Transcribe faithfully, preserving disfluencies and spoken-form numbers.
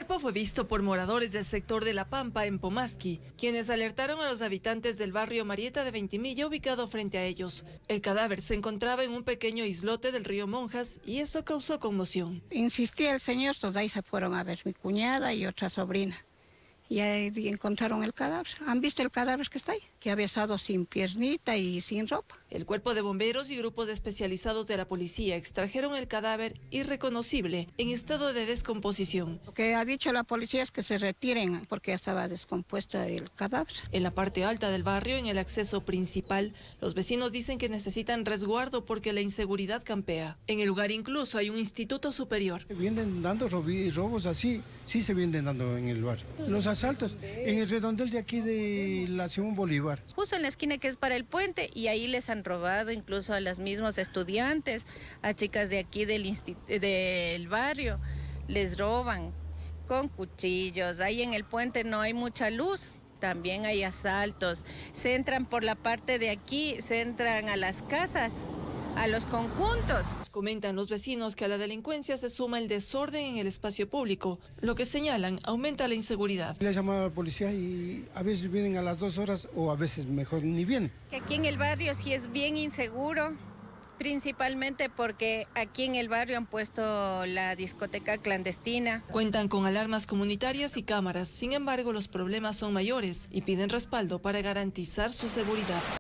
El cuerpo fue visto por moradores del sector de La Pampa, en Pomasqui, quienes alertaron a los habitantes del barrio Marieta de Ventimilla, ubicado frente a ellos. El cadáver se encontraba en un pequeño islote del río Monjas y eso causó conmoción. Insistía el señor, todos ahí se fueron a ver mi cuñada y otra sobrina. Y ahí encontraron el cadáver. ¿Han visto el cadáver que está ahí? Que había estado sin piernita y sin ropa. El cuerpo de bomberos y grupos especializados de la policía extrajeron el cadáver irreconocible en estado de descomposición. Lo que ha dicho la policía es que se retiren porque ya estaba descompuesto el cadáver. En la parte alta del barrio, en el acceso principal, los vecinos dicen que necesitan resguardo porque la inseguridad campea. En el lugar incluso hay un instituto superior. Vienen dando robos así, sí se vienen dando en el barrio. Los asaltos en el redondel de aquí de la Simón Bolívar. Justo en la esquina que es para el puente, y ahí les han robado incluso a los mismos estudiantes, a chicas de aquí del, del barrio, les roban con cuchillos. Ahí en el puente no hay mucha luz, también hay asaltos. Se entran por la parte de aquí, se entran a las casas, a los conjuntos. Comentan los vecinos que a la delincuencia se suma el desorden en el espacio público, lo que señalan aumenta la inseguridad. Le llaman a la policía y a veces vienen a las dos horas o a veces mejor ni vienen. Que aquí en el barrio sí es bien inseguro, principalmente porque aquí en el barrio han puesto la discoteca clandestina. Cuentan con alarmas comunitarias y cámaras, sin embargo los problemas son mayores y piden respaldo para garantizar su seguridad.